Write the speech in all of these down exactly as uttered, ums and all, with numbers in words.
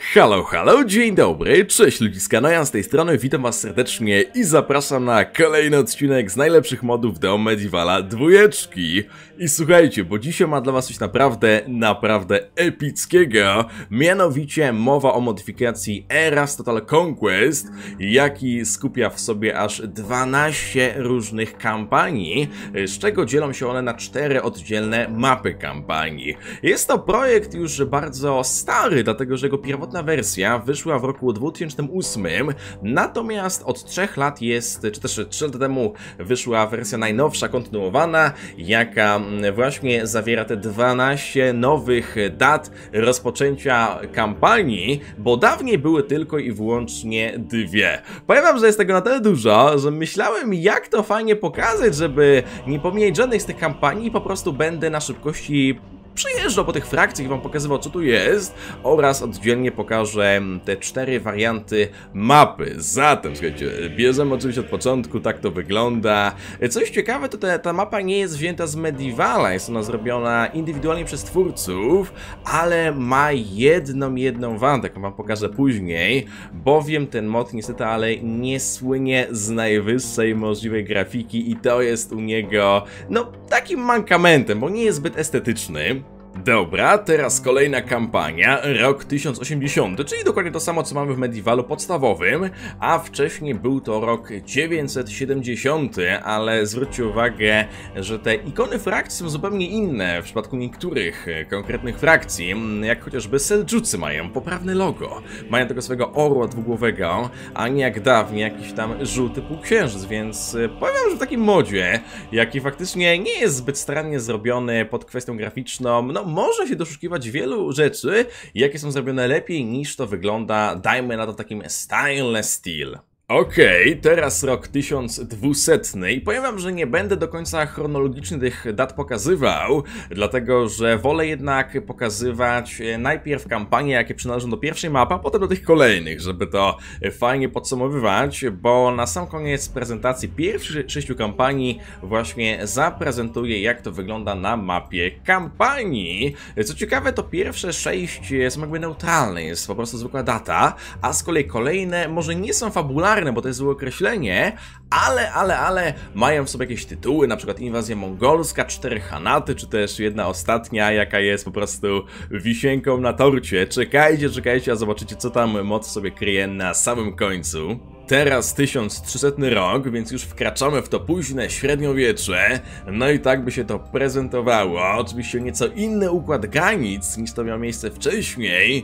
Halo, halo, dzień dobry, cześć ludziska, Nojan z tej strony, witam was serdecznie i zapraszam na kolejny odcinek z najlepszych modów do Medievala dwójeczki. I słuchajcie, bo dzisiaj ma dla was coś naprawdę, naprawdę epickiego, mianowicie mowa o modyfikacji Eras Total Conquest, jaki skupia w sobie aż dwanaście różnych kampanii, z czego dzielą się one na cztery oddzielne mapy kampanii. Jest to projekt już bardzo stary, dlatego że jego pierwotna wersja wyszła w roku dwa tysiące ósmym, natomiast od trzech lat jest, czy też trzy lata temu wyszła wersja najnowsza, kontynuowana, jaka właśnie zawiera te dwanaście nowych dat rozpoczęcia kampanii, bo dawniej były tylko i wyłącznie dwie. Powiem wam, że jest tego na tyle dużo, że myślałem, jak to fajnie pokazać, żeby nie pomijać żadnych z tych kampanii i po prostu będę na szybkości przyjeżdżał po tych frakcjach i wam pokazywał, co tu jest, oraz oddzielnie pokażę te cztery warianty mapy. Zatem, słuchajcie, bierzemy oczywiście od początku, tak to wygląda. Coś ciekawe, to te, ta mapa nie jest wzięta z Medievala, jest ona zrobiona indywidualnie przez twórców, ale ma jedną, jedną wadę, jaką wam pokażę później, bowiem ten mod niestety, ale nie słynie z najwyższej możliwej grafiki i to jest u niego, no, takim mankamentem, bo nie jest zbyt estetyczny. Dobra, teraz kolejna kampania, rok tysiąc osiemdziesiąty, czyli dokładnie to samo, co mamy w Medievalu podstawowym, a wcześniej był to rok dziewięćset siedemdziesiąty, ale zwróćcie uwagę, że te ikony frakcji są zupełnie inne w przypadku niektórych konkretnych frakcji, jak chociażby Seldżucy mają poprawne logo, mają tego swojego orła dwugłowego, a nie jak dawniej jakiś tam żółty półksiężyc, więc powiem, że w takim modzie, jaki faktycznie nie jest zbyt starannie zrobiony pod kwestią graficzną, no można się doszukiwać wielu rzeczy, jakie są zrobione lepiej niż to wygląda, dajmy na to takim stainless steel. Okej, okay, teraz rok tysiąc dwieście i powiem wam, że nie będę do końca chronologicznie tych dat pokazywał, dlatego że wolę jednak pokazywać najpierw kampanie, jakie przynależą do pierwszej mapy, a potem do tych kolejnych, żeby to fajnie podsumowywać, bo na sam koniec prezentacji pierwszych sześciu kampanii właśnie zaprezentuję, jak to wygląda na mapie kampanii. Co ciekawe, to pierwsze sześć są jakby neutralne, jest po prostu zwykła data, a z kolei kolejne może nie są fabularne, bo to jest złe określenie, ale, ale, ale mają w sobie jakieś tytuły, na przykład Inwazja Mongolska, Cztery Hanaty, czy też jedna ostatnia, jaka jest po prostu wisienką na torcie. Czekajcie, czekajcie, a zobaczycie, co tam moc sobie kryje na samym końcu. Teraz tysiąc trzysetny rok, więc już wkraczamy w to późne średniowiecze, no i tak by się to prezentowało. Oczywiście nieco inny układ granic niż to miało miejsce wcześniej,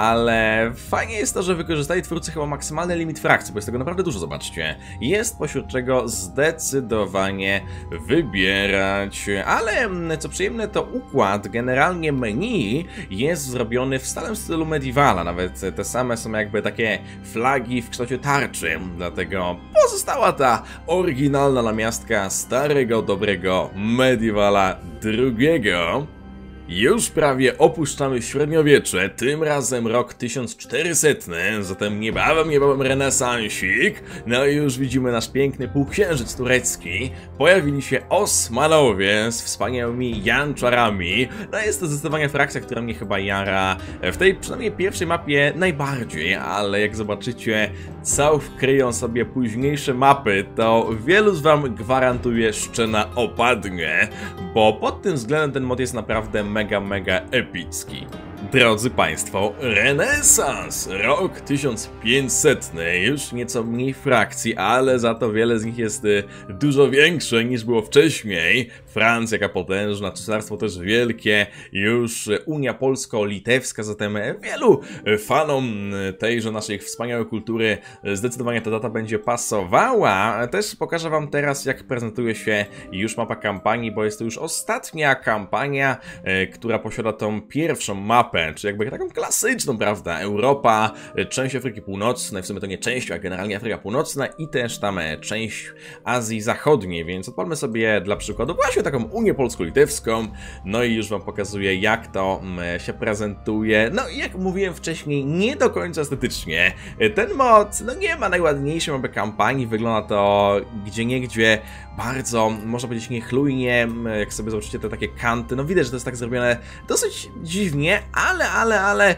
ale fajnie jest to, że wykorzystali twórcy chyba maksymalny limit frakcji, bo jest tego naprawdę dużo, zobaczcie. Jest pośród czego zdecydowanie wybierać, ale co przyjemne, to układ, generalnie menu jest zrobiony w stałym stylu Medievala, nawet te same są jakby takie flagi w kształcie tarczy. Dlatego pozostała ta oryginalna namiastka starego, dobrego Medievala drugiego. Już prawie opuszczamy średniowiecze, tym razem rok tysiąc czterysetny, zatem niebawem, niebawem renesansik. No i już widzimy nasz piękny półksiężyc turecki. Pojawili się Osmanowie z wspaniałymi janczarami. No jest to zdecydowanie frakcja, która mnie chyba jara w tej przynajmniej pierwszej mapie najbardziej, ale jak zobaczycie, co wkryją sobie późniejsze mapy, to wielu z wam gwarantuje szczena opadnie, bo pod tym względem ten mod jest naprawdę mega, mega epicki. Drodzy Państwo, renesans! Rok tysiąc pięćsetny, już nieco mniej frakcji, ale za to wiele z nich jest dużo większe niż było wcześniej. Francja jaka potężna, cesarstwo też wielkie, już Unia Polsko-Litewska, zatem wielu fanom tejże naszej wspaniałej kultury zdecydowanie ta data będzie pasowała. Też pokażę wam teraz, jak prezentuje się już mapa kampanii, bo jest to już ostatnia kampania, która posiada tą pierwszą mapę, czy jakby taką klasyczną, prawda, Europa, część Afryki Północnej, w sumie to nie część, a generalnie Afryka Północna i też tam część Azji Zachodniej, więc odpalmy sobie dla przykładu właśnie taką Unię Polsko-Litewską, no i już wam pokazuję, jak to się prezentuje. No i jak mówiłem wcześniej, nie do końca estetycznie. Ten mod, no nie ma najładniejszej mapy kampanii, wygląda to gdzieniegdzie bardzo, można powiedzieć, niechlujnie, jak sobie zobaczycie te takie kanty, no widać, że to jest tak zrobione dosyć dziwnie, ale, ale, ale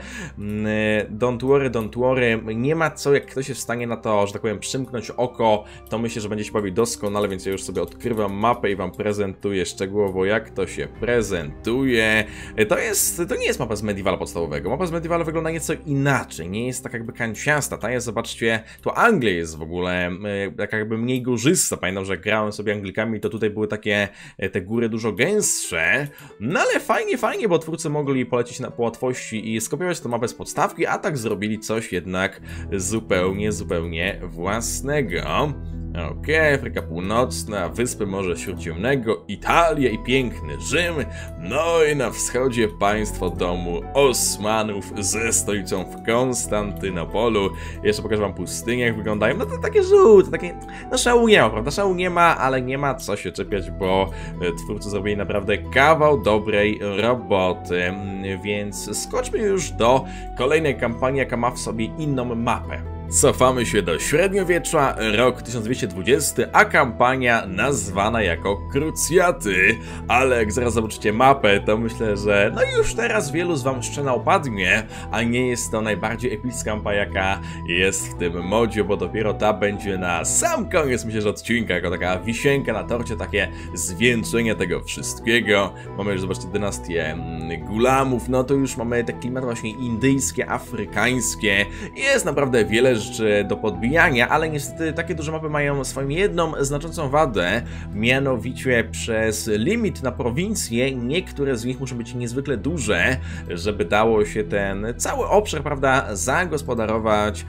don't worry, don't worry, nie ma co, jak ktoś jest w stanie na to, że tak powiem, przymknąć oko, to myślę, że będzie się bawić doskonale, więc ja już sobie odkrywam mapę i wam prezentuję szczegółowo, jak to się prezentuje. To jest, to nie jest mapa z Medievala podstawowego, mapa z Medievala wygląda nieco inaczej, nie jest tak jakby kanciasta, ta jest, zobaczcie, tu Anglia jest w ogóle tak jakby mniej górzysta, pamiętam, że grałem sobie Anglikami, to tutaj były takie te góry dużo gęstsze, no ale fajnie, fajnie, bo twórcy mogli polecieć na po łatwości i skopiować tę mapę z podstawki, a tak zrobili coś jednak zupełnie, zupełnie własnego. Okej, okay, Afryka Północna, Wyspy Morza Śródziemnego, Italia i piękny Rzym, no i na wschodzie państwo domu Osmanów ze stolicą w Konstantynopolu. Jeszcze pokażę wam pustynię, jak wyglądają, no to takie żółte, takie, no szału nie ma, prawda, szału nie ma, ale nie ma co się czepiać, bo twórcy zrobili naprawdę kawał dobrej roboty, więc skoczmy już do kolejnej kampanii, jaka ma w sobie inną mapę. Cofamy się do średniowiecza, rok tysiąc dwieście dwudziesty, a kampania nazwana jako Krucjaty. Ale jak zaraz zobaczycie mapę, to myślę, że no już teraz wielu z wam szczena opadnie, a nie jest to najbardziej epicka mapa, jaka jest w tym modzie, bo dopiero ta będzie na sam koniec, myślę, że odcinka, jako taka wisienka na torcie, takie zwieńczenie tego wszystkiego. Mamy już, zobaczcie, dynastię Gulamów, no to już mamy te klimaty właśnie indyjskie, afrykańskie. Jest naprawdę wiele rzeczy do podbijania, ale niestety takie duże mapy mają swoją jedną znaczącą wadę, mianowicie przez limit na prowincje niektóre z nich muszą być niezwykle duże, żeby dało się ten cały obszar, prawda, zagospodarować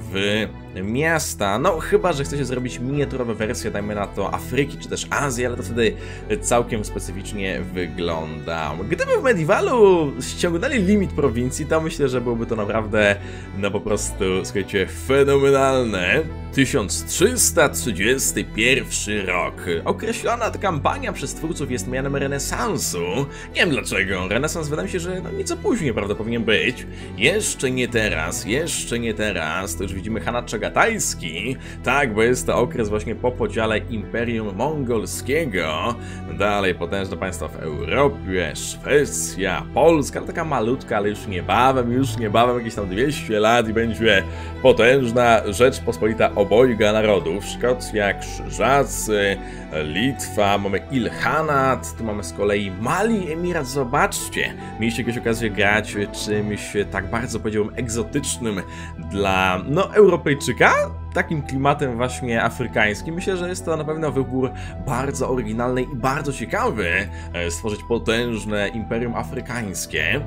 w miasta. No chyba, że chcecie zrobić miniaturowe wersje, dajmy na to Afryki czy też Azji, ale to wtedy całkiem specyficznie wygląda. Gdyby w Medievalu ściągnęli limit prowincji, to myślę, że byłoby to naprawdę, no po prostu, słuchajcie, fenomenalne. tysiąc trzysta trzydziesty pierwszy rok. Określona ta kampania przez twórców jest mianem renesansu. Nie wiem dlaczego. Renesans wydaje mi się, że no nieco później, prawda, powinien być. Jeszcze nie teraz, jeszcze nie teraz. To już widzimy Han Czagatajski. Tak, bo jest to okres właśnie po podziale Imperium Mongolskiego. Dalej potężne państwa w Europie, Szwecja, Polska. No taka malutka, ale już niebawem, już niebawem, jakieś tam dwieście lat i będzie potężna Rzeczpospolita obojga narodów, Szkocja, Krzyżacy, Litwa, mamy Ilhanat, tu mamy z kolei Mali, Emirat, zobaczcie, mieliście jakieś okazję grać czymś tak bardzo, powiedziałbym, egzotycznym dla, no, Europejczyka? Takim klimatem właśnie afrykańskim. Myślę, że jest to na pewno wybór bardzo oryginalny i bardzo ciekawy, stworzyć potężne imperium afrykańskie.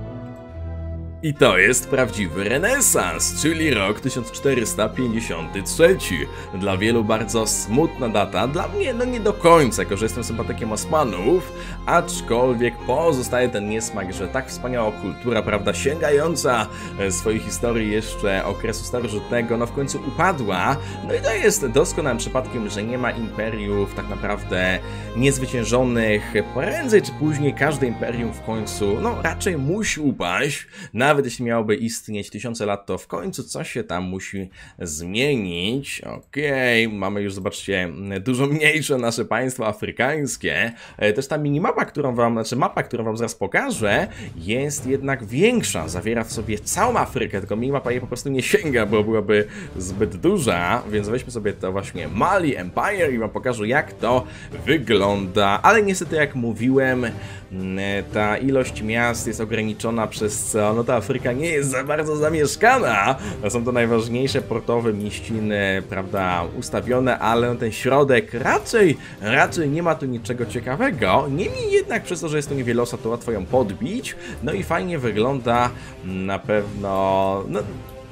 I to jest prawdziwy renesans, czyli rok tysiąc czterysta pięćdziesiąty trzeci. Dla wielu bardzo smutna data, dla mnie no nie do końca, jako że jestem sympatykiem Osmanów, aczkolwiek pozostaje ten niesmak, że tak wspaniała kultura, prawda, sięgająca swojej historii jeszcze okresu starożytnego, no w końcu upadła. No i to jest doskonałym przypadkiem, że nie ma imperiów tak naprawdę niezwyciężonych. Prędzej czy później każde imperium w końcu, no raczej musi upaść. Nawet jeśli miałoby istnieć tysiące lat, to w końcu coś się tam musi zmienić. Okej, okay. Mamy już, zobaczcie, dużo mniejsze nasze państwa afrykańskie. Też ta minimapa, którą wam, znaczy mapa, którą wam zaraz pokażę, jest jednak większa. Zawiera w sobie całą Afrykę, tylko minimapa jej po prostu nie sięga, bo byłaby zbyt duża. Więc weźmy sobie to właśnie Mali Empire i wam pokażę, jak to wygląda. Ale niestety, jak mówiłem, ta ilość miast jest ograniczona, przez co no ta Afryka nie jest za bardzo zamieszkana. Są to najważniejsze portowe mieściny, prawda, ustawione, ale na ten środek raczej, raczej nie ma tu niczego ciekawego. Niemniej jednak przez to, że jest to niewiele osób, to łatwo ją podbić. No i fajnie wygląda na pewno, no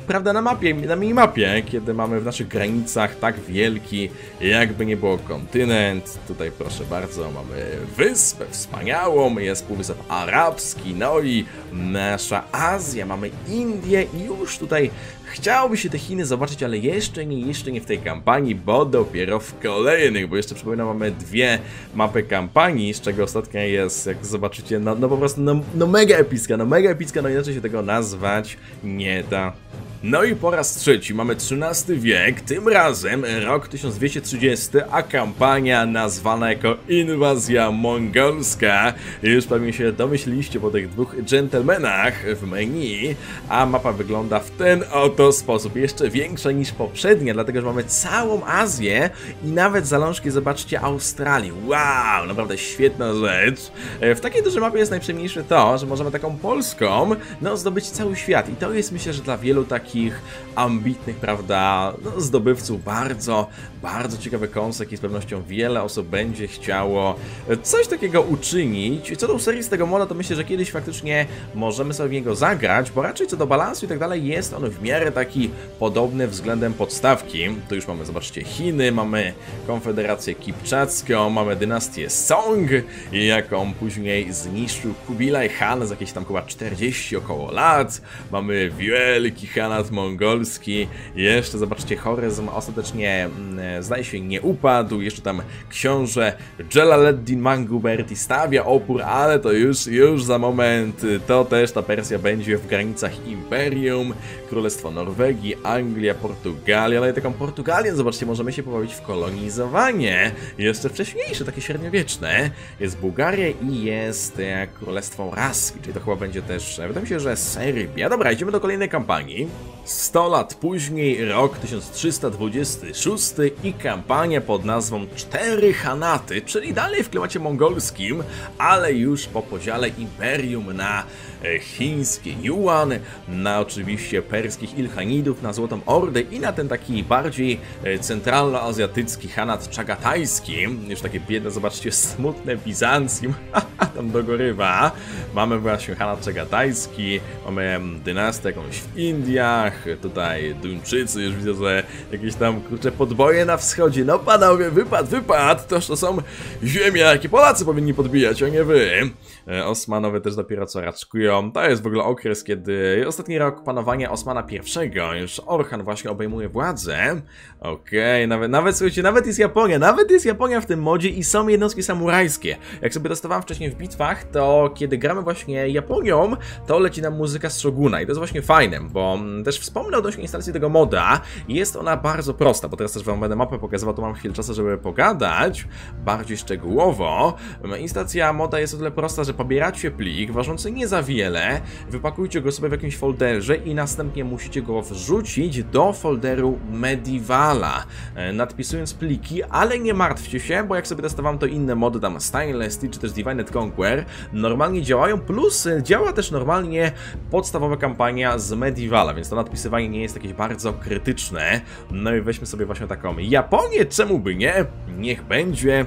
prawda, na mapie, na minimapie, kiedy mamy w naszych granicach tak wielki, jakby nie było kontynent. Tutaj proszę bardzo, mamy wyspę wspaniałą, jest Półwysep Arabski, no i nasza Azja, mamy Indię i już tutaj chciałoby się te Chiny zobaczyć, ale jeszcze nie, jeszcze nie w tej kampanii, bo dopiero w kolejnych, bo jeszcze przypominam, mamy dwie mapy kampanii, z czego ostatnia jest, jak zobaczycie, no, no po prostu, no, no mega epicka, no mega epicka, no inaczej się tego nazwać nie da. No i po raz trzeci mamy trzynasty wiek, tym razem rok tysiąc dwieście trzydziesty, a kampania nazwana jako Inwazja Mongolska. Już pewnie się domyśliliście po tych dwóch dżentelmenach w menu, a mapa wygląda w ten oto sposób, jeszcze większa niż poprzednia, dlatego że mamy całą Azję i nawet zalążki, zobaczcie, Australii. Wow, naprawdę świetna rzecz. W takiej dużej mapie jest najprzyjemniejsze to, że możemy taką Polską, no, zdobyć cały świat i to jest, myślę, że dla wielu takich takich ambitnych, prawda, no, zdobywców bardzo, bardzo ciekawy koncept i z pewnością wiele osób będzie chciało coś takiego uczynić. Co do serii z tego moda, to myślę, że kiedyś faktycznie możemy sobie w niego zagrać, bo raczej co do balansu i tak dalej jest on w miarę taki podobny względem podstawki. Tu już mamy, zobaczcie, Chiny, mamy Konfederację Kipczacką, mamy dynastię Song, jaką później zniszczył Kubilaj Han za jakieś tam chyba czterdzieści około lat. Mamy wielki Hanat mongolski, jeszcze zobaczcie, Choryzm ostatecznie mm, zdaje się nie upadł, jeszcze tam książę Dżelaleddin Manguberti stawia opór, ale to już, już za moment, to też ta Persja będzie w granicach Imperium, Królestwo Norwegii, Anglia, Portugalia, ale taką Portugalię, zobaczcie, możemy się pobawić w kolonizowanie, jeszcze wcześniejsze, takie średniowieczne, jest Bułgaria i jest e, Królestwo Raski, czyli to chyba będzie też, wydaje mi się, że Serbia. Dobra, idziemy do kolejnej kampanii. sto lat później, rok tysiąc trzysta dwudziesty szósty i kampania pod nazwą Cztery Hanaty, czyli dalej w klimacie mongolskim, ale już po podziale imperium na chińskie Yuan, na oczywiście perskich Ilchanidów, na Złotą Ordę i na ten taki bardziej centralnoazjatycki Hanat Czagatajski. Już takie biedne, zobaczcie, smutne Bizancjum, tam dogorywa. Mamy właśnie Hanat Czagatajski, mamy dynastię jakąś w Indiach, tutaj Duńczycy, już widzę, że jakieś tam, kurczę, podboje na wschodzie. No panowie, wypad, wypad, toż to są ziemiaki, Polacy powinni podbijać, a nie wy. Osmanowie też dopiero co raczkują. To jest w ogóle okres, kiedy ostatni rok panowania Osmana pierwszego, już Orhan właśnie obejmuje władzę. Okej, okay, nawet, nawet słuchajcie, nawet jest Japonia, nawet jest Japonia w tym modzie i są jednostki samurajskie. Jak sobie testowałem wcześniej w bitwach, to kiedy gramy właśnie Japonią, to leci nam muzyka z Shoguna i to jest właśnie fajne, bo też wspomnę odnośnie instalacji tego moda. Jest ona bardzo prosta, bo teraz też wam będę mapę pokazywał, to mam chwilę czasu, żeby pogadać bardziej szczegółowo. Instalacja moda jest o tyle prosta, że pobieracie plik ważący nie za wiele, wypakujcie go sobie w jakimś folderze i następnie musicie go wrzucić do folderu Medievala, nadpisując pliki, ale nie martwcie się, bo jak sobie testowałem, to inne mody, tam Stainless Steel czy też Divided Conquer, normalnie działają, plus działa też normalnie podstawowa kampania z Medievala, więc to nadpisywanie nie jest jakieś bardzo krytyczne. No i weźmy sobie właśnie taką Japonię, czemu by nie? Niech będzie.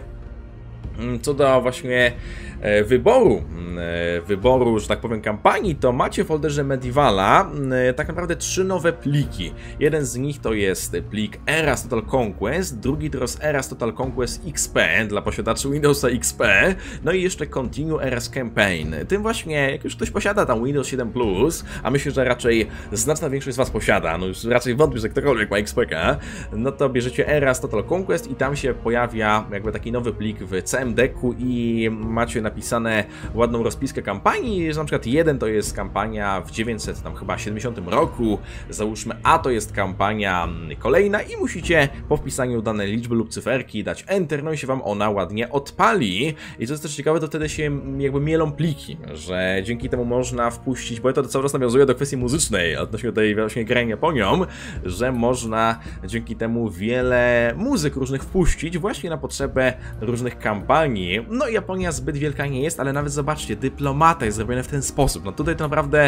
Co do właśnie wyboru, wyboru, że tak powiem, kampanii, to macie w folderze Medievala tak naprawdę trzy nowe pliki. Jeden z nich to jest plik Eras Total Conquest, drugi to jest Eras Total Conquest X P dla posiadaczy Windowsa X P, no i jeszcze Continue Eras Campaign. Tym właśnie, jak już ktoś posiada tam Windows siedem plus, a myślę, że raczej znaczna większość z was posiada, no już raczej wątpię, że ktokolwiek ma X P K, no to bierzecie Eras Total Conquest i tam się pojawia jakby taki nowy plik w C M D-ku i macie napisane ładną rozpiskę kampanii, że na przykład jeden to jest kampania w dziewięćset tam chyba siedemdziesiątym roku, załóżmy A to jest kampania kolejna i musicie po wpisaniu danej liczby lub cyferki dać Enter, no i się wam ona ładnie odpali. I co jest też ciekawe, to wtedy się jakby mielą pliki, że dzięki temu można wpuścić, bo to cały czas nawiązuje do kwestii muzycznej odnośnie tej właśnie grania Japonią, że można dzięki temu wiele muzyk różnych wpuścić właśnie na potrzebę różnych kampanii. No i Japonia zbyt wielkiej wielka nie jest, ale nawet zobaczcie, dyplomata jest zrobione w ten sposób. No tutaj to naprawdę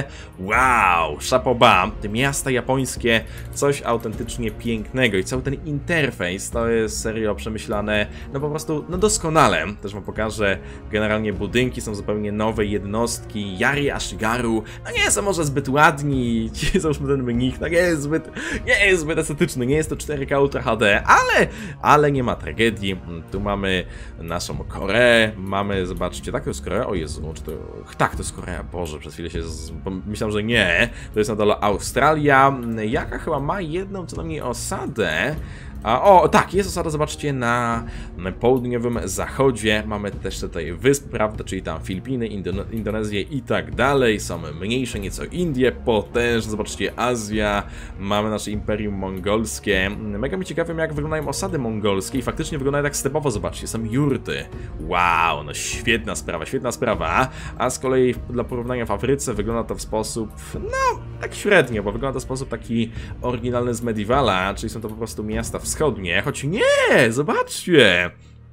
wow, chapeau, te miasta japońskie, coś autentycznie pięknego i cały ten interfejs to jest serio przemyślane, no po prostu, no doskonale. Też wam pokażę, generalnie budynki są zupełnie nowe, jednostki, Yari Ashigaru, no nie są może zbyt ładni, ci załóżmy ten mnich, no nie jest zbyt, nie jest zbyt estetyczny, nie jest to cztery K Ultra H D, ale, ale nie ma tragedii. Tu mamy naszą Koreę, mamy, zobaczcie, tak to jest Korea? O Jezu, czy to... Tak, to jest Korea, Boże, przez chwilę się... Z... Myślałem, że nie. To jest na dole Australia, jaka chyba ma jedną co najmniej osadę. A, o, tak, jest osada, zobaczcie, na południowym zachodzie. Mamy też tutaj wysp, prawda, czyli tam Filipiny, Indone Indonezję i tak dalej. Są mniejsze nieco Indie, potężne, zobaczcie, Azja. Mamy nasze Imperium Mongolskie. Mega mi ciekawym, jak wyglądają osady mongolskie i faktycznie wyglądają tak stepowo, zobaczcie, są jurty. Wow, no świetna sprawa, świetna sprawa. A z kolei dla porównania w Afryce wygląda to w sposób, no, tak średnio, bo wygląda to w sposób taki oryginalny z Medievala, czyli są to po prostu miasta wschodnie, choć nie, zobaczcie.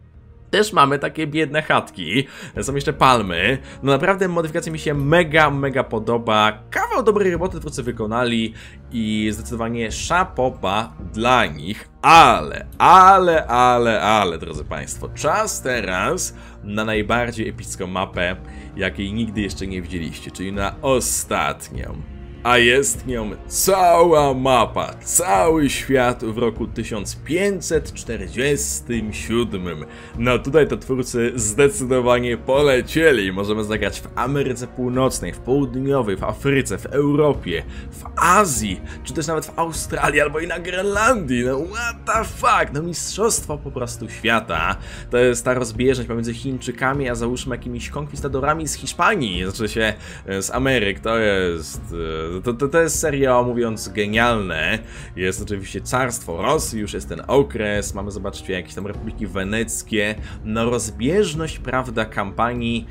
Też mamy takie biedne chatki, są jeszcze palmy. No naprawdę modyfikacja mi się mega, mega podoba. Kawał dobrej roboty twórcy wykonali i zdecydowanie szapoba dla nich. Ale, ale, ale, ale, drodzy Państwo, czas teraz na najbardziej epicką mapę, jakiej nigdy jeszcze nie widzieliście, czyli na ostatnią. A jest nią cała mapa, cały świat w roku tysiąc pięćset czterdziestym siódmym. No tutaj to twórcy zdecydowanie polecieli. Możemy zagrać w Ameryce Północnej, w Południowej, w Afryce, w Europie, w Azji, czy też nawet w Australii albo i na Grenlandii. No what the fuck, no mistrzostwo po prostu świata. To jest ta rozbieżność pomiędzy Chińczykami, a załóżmy jakimiś konkwistadorami z Hiszpanii, znaczy się z Ameryk. To jest... To, to, to jest serio, mówiąc, genialne. Jest oczywiście Carstwo Rosji, już jest ten okres, mamy, zobaczcie, jakieś tam Republiki Weneckie. No rozbieżność, prawda, kampanii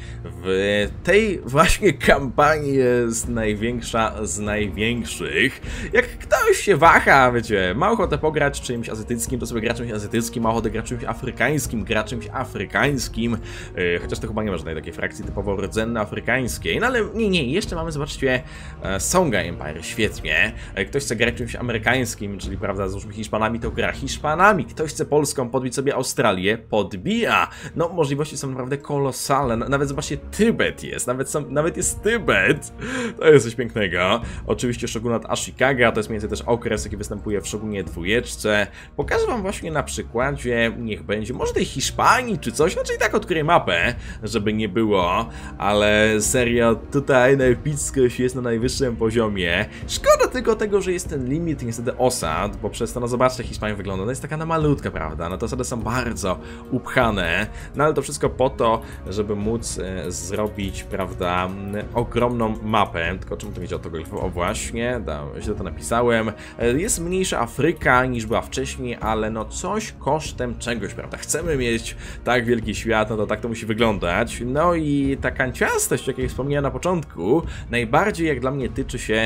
w tej właśnie kampanii jest największa z największych. Jak ktoś się waha, wiecie, ma ochotę pograć czymś azjatyckim, to sobie gra czymś azjatyckim, ma ochotę grać czymś afrykańskim, gra czymś afrykańskim. Yy, chociaż to chyba nie ma żadnej takiej frakcji typowo rdzenno-afrykańskiej. No ale nie, nie, jeszcze mamy, zobaczcie, Songa Empire, świetnie. Ktoś chce grać czymś amerykańskim, czyli, prawda, załóżmy Hiszpanami, to gra Hiszpanami. Ktoś chce Polską podbić sobie Australię, podbija. No, możliwości są naprawdę kolosalne. Nawet, zobaczcie, Tybet jest. Nawet, są, nawet jest Tybet. To jest coś pięknego. Oczywiście Shogunat Ashikaga, to jest mniej więcej też okres, jaki występuje w Shogunie dwójeczce. Pokażę wam właśnie na przykładzie, niech będzie, może tej Hiszpanii czy coś, znaczy i tak odkryję mapę, żeby nie było, ale serio, tutaj epickość jest na najwyższym poziomie. Szkoda tylko tego, że jest ten limit niestety osad, bo przez to, no zobaczcie, Hiszpania wygląda, no jest taka na malutka, prawda, no te osady są bardzo upchane, no ale to wszystko po to, żeby móc e, zrobić, prawda, ogromną mapę, tylko czemu to wiecie o to, o właśnie, da, źle to napisałem, e, jest mniejsza Afryka niż była wcześniej, ale no coś kosztem czegoś, prawda, chcemy mieć tak wielki świat, no to tak to musi wyglądać, no i ta kanciastość, jak wspomniałem na początku, najbardziej jak dla mnie tyczy się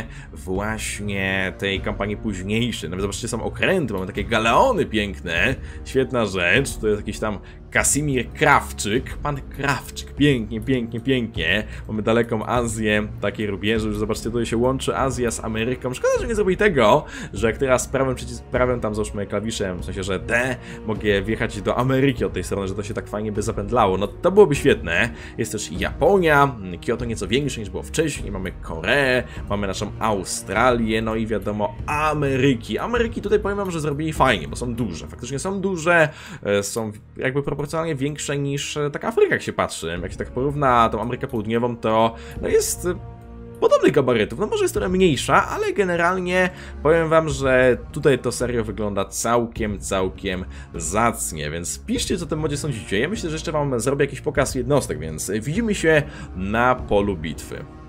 właśnie tej kampanii późniejszej. Nawet zobaczcie, są okręty, mamy takie galeony piękne, świetna rzecz, to jest jakiś tam Kasimir Krawczyk, pan Krawczyk, pięknie, pięknie, pięknie. Mamy daleką Azję, takie rubieże, że zobaczcie, tutaj się łączy Azja z Ameryką. Szkoda, że nie zrobili tego, że jak teraz prawym, przycis prawym tam załóżmy klawiszem, w sensie, że D, mogę wjechać do Ameryki od tej strony, że to się tak fajnie by zapędlało. No to byłoby świetne. Jest też Japonia, Kyoto nieco większe niż było wcześniej, mamy Koreę, mamy naszą Australię, no i wiadomo Ameryki. Ameryki tutaj powiem wam, że zrobili fajnie, bo są duże, faktycznie są duże, są jakby proporcjonalnie większe niż taka Afryka, jak się patrzy. Jak się tak porówna tą Amerykę Południową, to no jest podobnych gabarytów. No może jest trochę mniejsza, ale generalnie powiem wam, że tutaj to serio wygląda całkiem, całkiem zacnie, więc piszcie, co o tym modzie sądzicie. Ja myślę, że jeszcze wam zrobię jakiś pokaz jednostek, więc widzimy się na polu bitwy.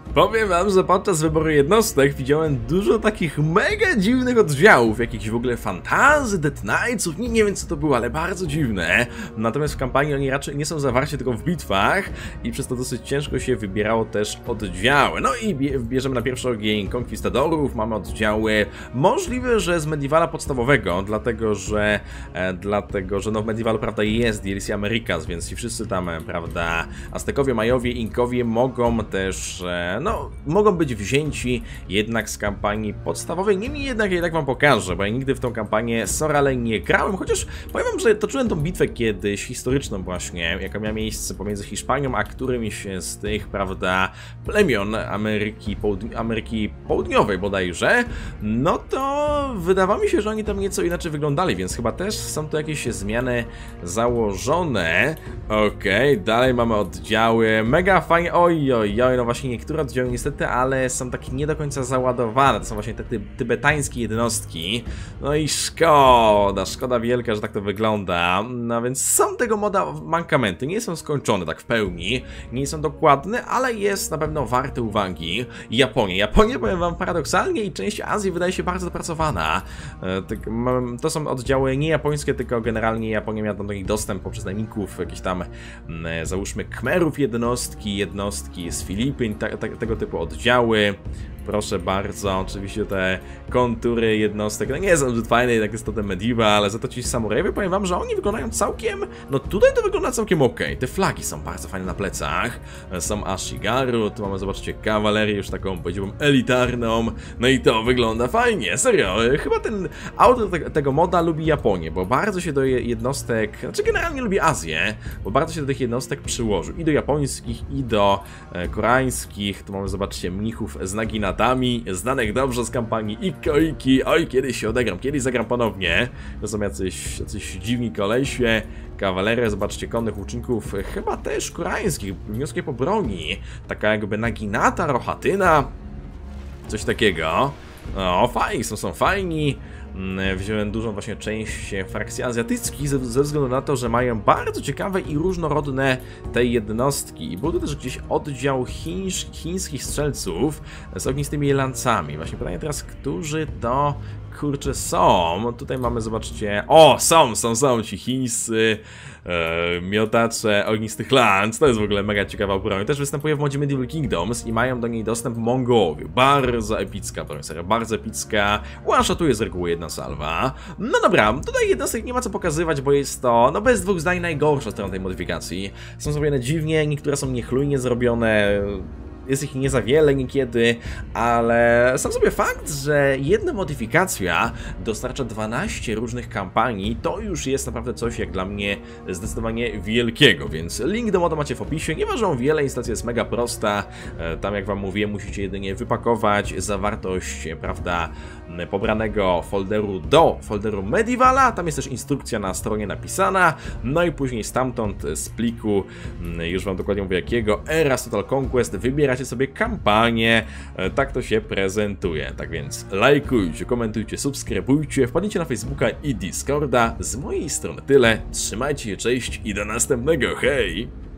Powiem wam, że podczas wyboru jednostek widziałem dużo takich mega dziwnych oddziałów, jakichś w ogóle fantazy, Death Knightsów, nie, nie wiem co to było, ale bardzo dziwne. Natomiast w kampanii oni raczej nie są zawarci tylko w bitwach i przez to dosyć ciężko się wybierało też oddziały. No i bierzemy na pierwszy ogień konkwistadorów, mamy oddziały możliwe, że z Medievala podstawowego, dlatego że, e, dlatego, że no w Medievalu, prawda, jest D L C Americas, więc ci wszyscy tam, prawda, Aztekowie, Majowie, Inkowie mogą też, e, no, mogą być wzięci jednak z kampanii podstawowej. Niemniej jednak ja tak wam pokażę, bo ja nigdy w tą kampanię Sorale nie grałem, chociaż powiem wam, że toczyłem tą bitwę kiedyś, historyczną właśnie, jaka miała miejsce pomiędzy Hiszpanią, a którymś z tych, prawda, plemion Ameryki, Południ Ameryki Południowej bodajże, no to wydawało mi się, że oni tam nieco inaczej wyglądali, więc chyba też są tu jakieś zmiany założone. Okej, okay, dalej mamy oddziały, mega fajnie, oj, oj, oj, no właśnie niektóre oddziały niestety, ale są takie nie do końca załadowane, to są właśnie te ty tybetańskie jednostki, no i szkoda, szkoda wielka, że tak to wygląda, no więc są tego moda mankamenty, nie są skończone tak w pełni, nie są dokładne, ale jest na pewno warte uwagi. Japonia, Japonia, powiem wam, paradoksalnie i część Azji wydaje się bardzo dopracowana, to są oddziały nie japońskie, tylko generalnie Japonia miała do nich dostęp poprzez najemników, jakieś tam, załóżmy, Khmerów jednostki, jednostki z Filipin, ta, ta, tego typu oddziały. Proszę bardzo, oczywiście te kontury jednostek, no nie są zbyt fajne, jak jest to ten Medieval, ale za to ci samurajowie, powiem wam, że oni wyglądają całkiem, no tutaj to wygląda całkiem ok. Te flagi są bardzo fajne na plecach, są Ashigaru, tu mamy, zobaczcie, kawalerię już taką, powiedziałbym, elitarną, no i to wygląda fajnie, serio, chyba ten autor te, tego moda lubi Japonię, bo bardzo się do jednostek, znaczy generalnie lubi Azję, bo bardzo się do tych jednostek przyłożył, i do japońskich, i do e, koreańskich, tu mamy, zobaczcie, mnichów z Naginata, znanych dobrze z kampanii Ikkoiki. Oj, kiedyś się odegram, kiedyś zagram ponownie. To są jacyś, jacyś dziwni kolesie. Kawaleria, zobaczcie, konnych łuczników, chyba też koreańskich, wnioskie po broni. Taka jakby Naginata, Rohatyna, coś takiego. No, fajni, są, są fajni. Wziąłem dużą właśnie część frakcji azjatyckich ze, ze względu na to, że mają bardzo ciekawe i różnorodne te jednostki. Był to też gdzieś oddział chińsz, chińskich strzelców z ognistymi lancami. Właśnie pytanie teraz, którzy to kurczę są? Tutaj mamy, zobaczcie, o, są, są, są ci chińscy e, miotacze ognistych lanc. To jest w ogóle mega ciekawa broń. Też występuje w modzie Medieval Kingdoms i mają do niej dostęp Mongołowie. Bardzo epicka broń, serio, bardzo epicka. One-shotuje z reguły jedna salwa. No dobra, tutaj jednostek nie ma co pokazywać, bo jest to, no bez dwóch zdań, najgorsza strona tej modyfikacji. Są zrobione dziwnie, niektóre są niechlujnie zrobione. Jest ich nie za wiele niekiedy, ale sam sobie fakt, że jedna modyfikacja dostarcza dwanaście różnych kampanii, to już jest naprawdę coś jak dla mnie zdecydowanie wielkiego, więc link do moda macie w opisie. Nie ważą wiele, instalacja jest mega prosta, tam jak wam mówiłem, musicie jedynie wypakować zawartość, prawda, pobranego folderu do folderu Medievala, tam jest też instrukcja na stronie napisana, no i później stamtąd z pliku, już wam dokładnie mówię jakiego, Eras Total Conquest, wybieracie sobie kampanię, tak to się prezentuje. Tak więc lajkujcie, komentujcie, subskrybujcie, wpadnijcie na Facebooka i Discorda. Z mojej strony tyle, trzymajcie się, cześć i do następnego, hej!